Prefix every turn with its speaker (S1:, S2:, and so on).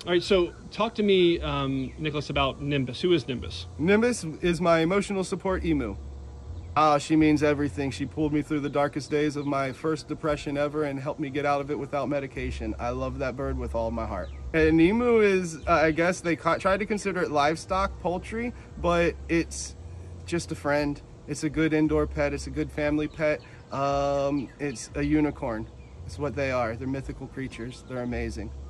S1: All right, so talk to me, Nicholas, about Nimbus. Who is Nimbus?
S2: Nimbus is my emotional support emu. She means everything. She pulled me through the darkest days of my first depression ever and helped me get out of it without medication. I love that bird with all my heart. An emu is, I guess they try to consider it livestock, poultry, but it's just a friend. It's a good indoor pet. It's a good family pet. It's a unicorn. It's what they are. They're mythical creatures. They're amazing.